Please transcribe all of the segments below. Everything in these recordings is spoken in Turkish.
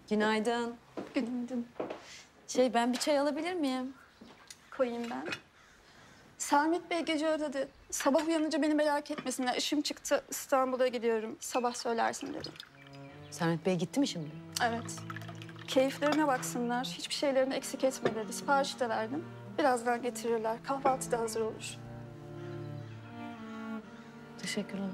Günaydın. Günaydın. Ben bir çay alabilir miyim? Koyayım ben. Sermet Bey gece aradı. Sabah uyanınca beni merak etmesinler. İşim çıktı. İstanbul'a gidiyorum. Sabah söylersin dedi. Sermet Bey gitti mi şimdi? Evet. Keyiflerine baksınlar. Hiçbir şeylerini eksik etme dedi. Sipariş de verdim. Birazdan getirirler. Kahvaltı da hazır olur. Teşekkürler.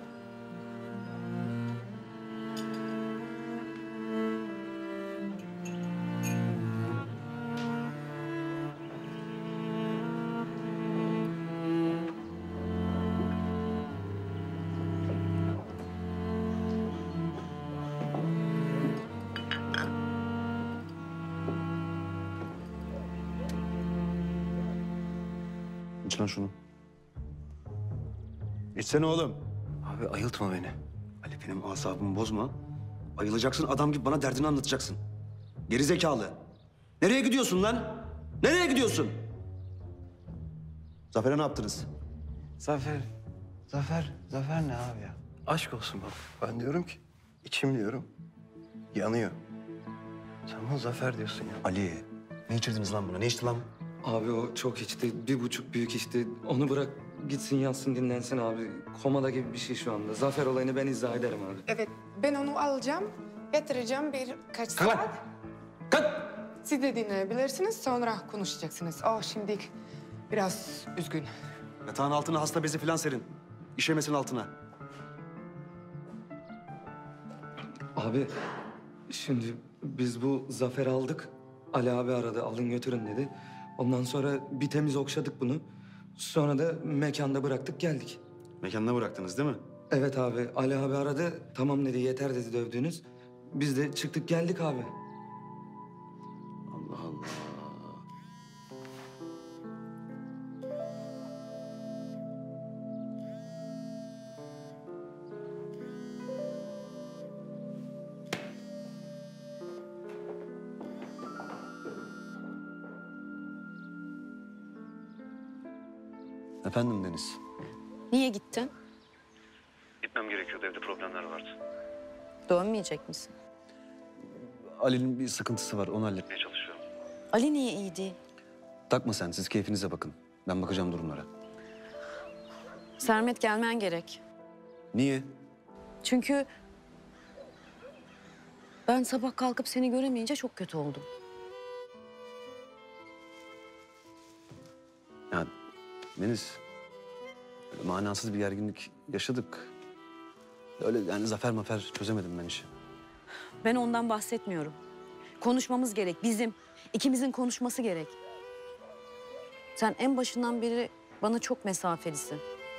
İç lan şunu. İçsene oğlum. Abi ayıltma beni. Ali benim asabımı bozma. Ayılacaksın adam gibi bana derdini anlatacaksın. Geri zekalı. Nereye gidiyorsun lan? Nereye gidiyorsun? Zafer'e ne yaptınız? Zafer ne abi ya? Aşk olsun baba. Ben diyorum ki, içim diyorum, yanıyor. Sen bana Zafer diyorsun ya. Ali, ne içirdiniz lan buna? Ne içti lan? Abi o çok içti. 1,5 büyük içti. Onu bırak gitsin yatsın dinlensin abi. Komada gibi bir şey şu anda. Zafer olayını ben izah ederim abi. Evet, ben onu alacağım, getireceğim birkaç Kalk lan! saat. Kalk! Siz de dinleyebilirsiniz, sonra konuşacaksınız. O şimdi biraz üzgün. Yatağın altına hasta bezi falan serin. İşemesin altına. Abi şimdi biz bu Zafer'i aldık. Ali abi aradı alın götürün dedi. Ondan sonra bir temiz okşadık bunu. Sonra da mekanda bıraktık geldik. Mekanına bıraktınız değil mi? Evet abi Ali abi aradı. Tamam dedi yeter dedi dövdüğünüz. Biz de çıktık geldik abi. Allah Allah. Efendim Deniz. Niye gittin? Gitmem gerekiyordu. Evde problemler vardı. Dönmeyecek misin? Ali'nin bir sıkıntısı var. Onu halletmeye çalışıyorum. Ali niye iyi değil? Takma sen. Siz keyfinize bakın. Ben bakacağım durumlara. Sermet gelmen gerek. Niye? Çünkü ben sabah kalkıp seni göremeyince çok kötü oldum. Ya Deniz, öyle manasız bir gerginlik yaşadık. Öyle yani zafer mafer çözemedim ben işi. Ben ondan bahsetmiyorum. Konuşmamız gerek. ikimizin konuşması gerek. Sen en başından beri bana çok mesafelisin.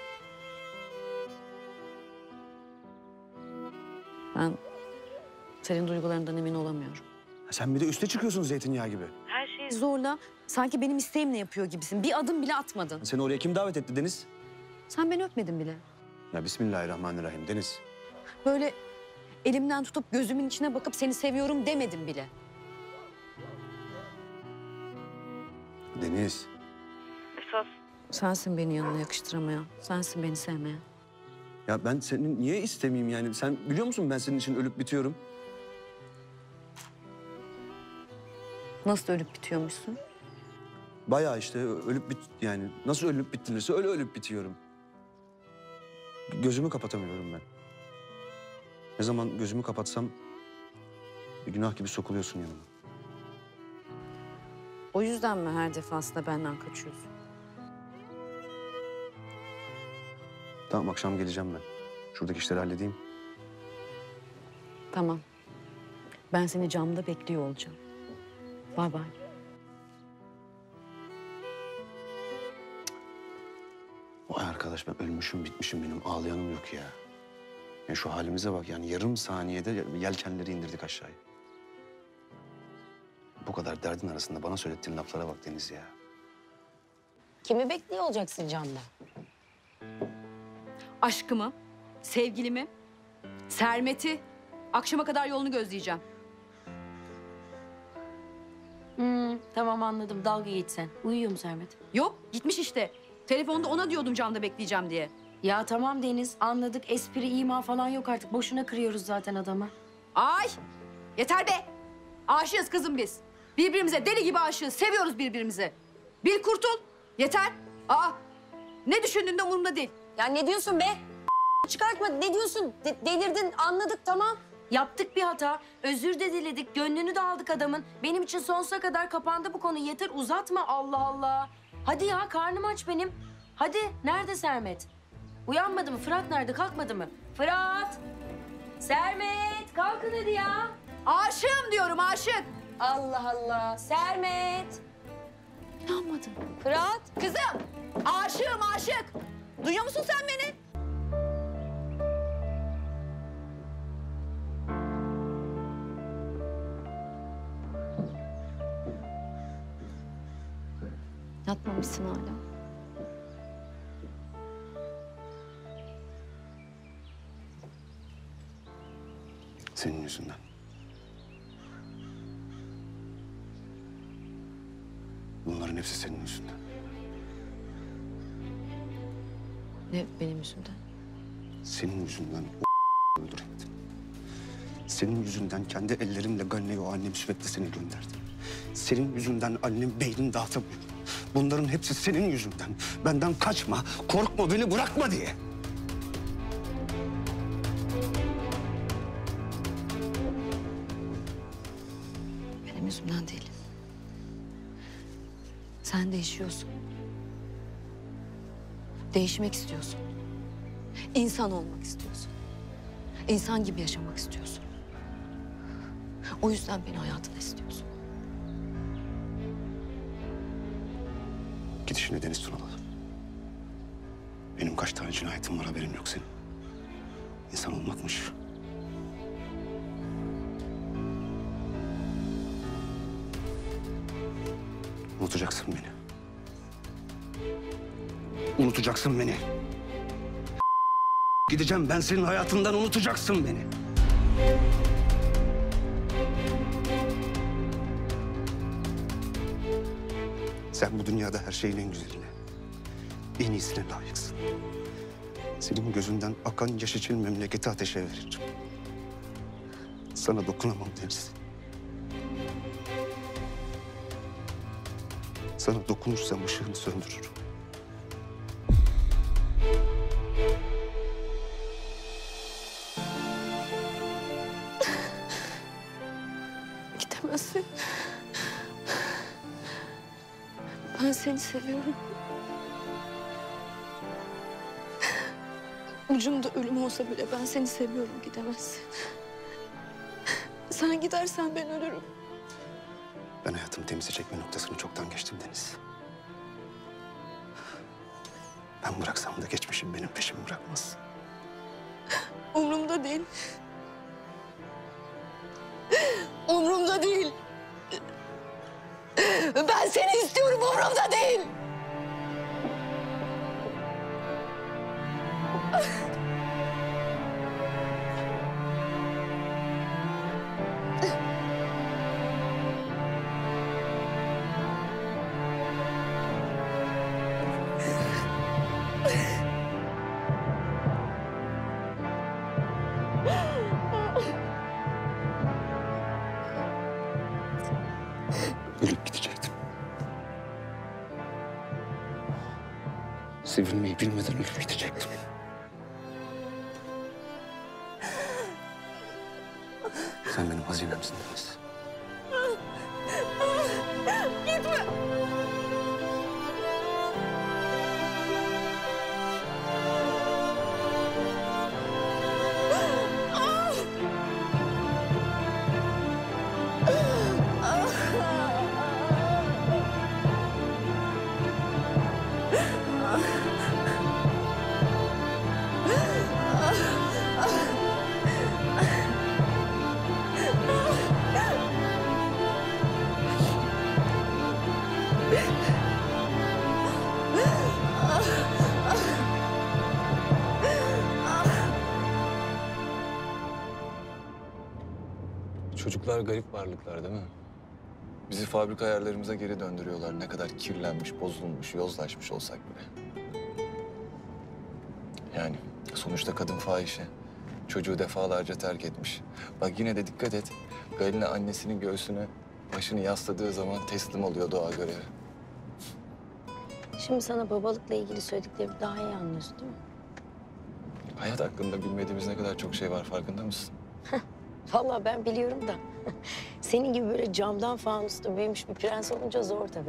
Ben senin duygularından emin olamıyorum. Sen bir de üste çıkıyorsun zeytinyağı gibi. Her şeyi zorla, sanki benim isteğimle yapıyor gibisin. Bir adım bile atmadın. Seni oraya kim davet etti Deniz? Sen beni öpmedin bile. Ya Bismillahirrahmanirrahim Deniz. Böyle elimden tutup gözümün içine bakıp seni seviyorum demedim bile. Deniz. Sensin beni yanına yakıştıramayan. Sensin beni sevmeyen. Ya ben seni niye istemeyeyim yani? Sen biliyor musun ben senin için ölüp bitiyorum? Nasıl ölüp bitiyormuşsun? Bayağı işte yani nasıl ölüp bitilirse öyle ölüp bitiyorum. Gözümü kapatamıyorum ben. Ne zaman gözümü kapatsam bir günah gibi sokuluyorsun yanıma. O yüzden mi her defasında benden kaçıyorsun? Tamam akşam geleceğim ben. Şuradaki işleri halledeyim. Tamam. Ben seni camda bekliyor olacağım. Bay bay. Vay arkadaş ben ölmüşüm bitmişim benim ağlayanım yok ya. Ya şu halimize bak yani yarım saniyede yelkenleri indirdik aşağıya. Bu kadar derdin arasında bana söylettiğin laflara bak Deniz ya. Kimi bekliyor olacaksın camda? Aşkımı, sevgilimi, Sermet'i akşama kadar yolunu gözleyeceğim. Tamam anladım. Dalga geçsen. Uyuyor mu Sermet? Yok, gitmiş işte. Telefonda ona diyordum camda bekleyeceğim diye. Ya tamam Deniz. Anladık. Espri, ima falan yok artık. Boşuna kırıyoruz zaten adamı. Ay! Yeter be! Aşığız kızım biz. Birbirimize deli gibi aşığız. Seviyoruz birbirimizi. Bir kurtul. Yeter. Aa, ne düşündüğün de umurumda değil. Ya ne diyorsun be? Çıkartma. Ne diyorsun? Delirdin. Anladık tamam. Yaptık bir hata. Özür de diledik. Gönlünü de aldık adamın. Benim için sonsuza kadar kapandı bu konu. Yeter uzatma Allah Allah. Hadi ya karnım aç benim. Hadi nerede Sermet? Uyanmadı mı? Fırat nerede? Kalkmadı mı? Fırat! Sermet! Kalkın hadi ya. Aşığım diyorum aşık. Allah Allah. Sermet! İnanmadım. Fırat! Kızım aşığım aşık. Duyuyor musun sen beni? Yatmamışsın hala. Senin yüzünden. Bunların hepsi senin yüzünden. Ne benim yüzümden? Senin yüzünden o öldürecektim. Senin yüzünden kendi ellerimle Galile'ye o annem sürekli seni gönderdim. Senin yüzünden annem beynini dağıtamıyor. Bunların hepsi senin yüzünden. Benden kaçma, korkma, beni bırakma diye. Benim yüzümden değil. Sen değişiyorsun. Değişmek istiyorsun. İnsan olmak istiyorsun. İnsan gibi yaşamak istiyorsun. O yüzden beni hayatında istiyorsun. Gidişine Deniz Tunalı. Benim kaç tane cinayetim var haberin yok senin. İnsan olmakmış. Unutacaksın beni. Unutacaksın beni. Gideceğim ben senin hayatından, unutacaksın beni. Sen bu dünyada her şeyin en güzeline, en iyisine layıksın. Senin gözünden akan yaş için memleketi ateşe veririm. Sana dokunamam Deniz. Sana dokunursam ışığını söndürürüm. Gidemezsin. Ben seni seviyorum. Ucunda ölüm olsa bile ben seni seviyorum, gidemezsin. Sen gidersen ben ölürüm. Ben hayatımı temize çekme noktasını çoktan geçtim Deniz. Ben bıraksam da geçmişim benim peşimi bırakmaz. Umrumda değil. Umrumda değil. Ben seni istiyorum, umrumda değil. Ölüp gidecektim. Sevilmeyi bilmeden ölüp gidecektim. Sen benim hazinemsin Deniz. Çocuklar garip varlıklar değil mi? Bizi fabrika ayarlarımıza geri döndürüyorlar. Ne kadar kirlenmiş, bozulmuş, yozlaşmış olsak bile. Yani sonuçta kadın fahişe. Çocuğu defalarca terk etmiş. Bak yine de dikkat et. Galina annesinin göğsüne başını yasladığı zaman teslim oluyor doğa görevi. Şimdi sana babalıkla ilgili söylediklerimi daha iyi anlıyorsun değil mi? Hayat hakkında bilmediğimiz ne kadar çok şey var, farkında mısın? Vallahi ben biliyorum da. Senin gibi böyle camdan fanusta büyümüş bir prens olunca zor tabii.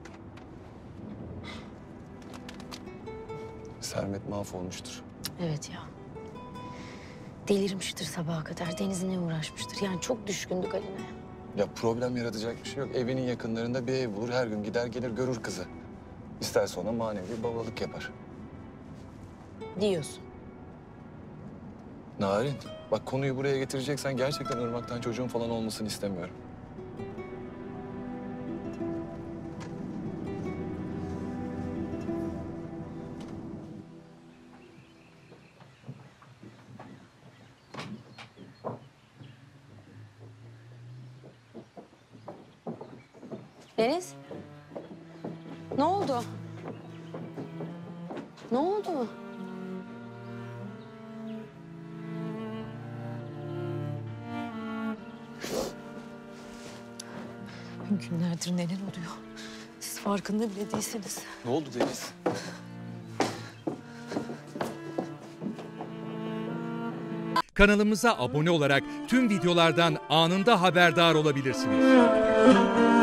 Sermet mahvolmuştur. Evet ya. Delirmiştir sabaha kadar. Deniz'ine uğraşmıştır. Yani çok düşkündü Galina'ya. Ya problem yaratacak bir şey yok. Evinin yakınlarında bir ev bulur, her gün gider gelir görür kızı. İsterse ona manevi babalık yapar. Diyorsun. Narin, bak konuyu buraya getireceksen gerçekten Irmak'tan çocuğun falan olmasını istemiyorum. Deniz. Ne oldu? Ne oldu? Günlerdir neler oluyor? Siz farkında bile değilsiniz. Ne oldu Deniz? Kanalımıza abone olarak tüm videolardan anında haberdar olabilirsiniz.